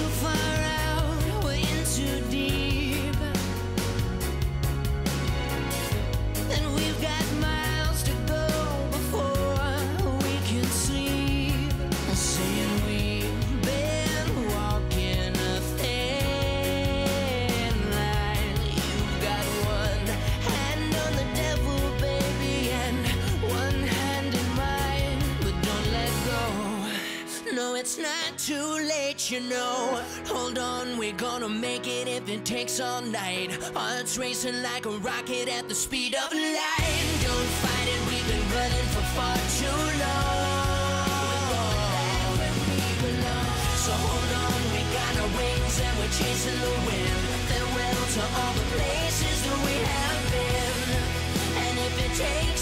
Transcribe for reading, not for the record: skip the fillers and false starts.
too far out, we're in too deep. And we've got miles to go before we can sleep. Saying we've been walking a thin line. You've got one hand on the devil, baby, and one hand in mine. But don't let go. No, it's not too late, you know. Hold on, we're gonna make it if it takes all night. Hearts racing like a rocket at the speed of light. Don't fight it, we've been running for far too long. So hold on, we got our wings and we're chasing the wind. Farewell to all the places that we have been. And if it takes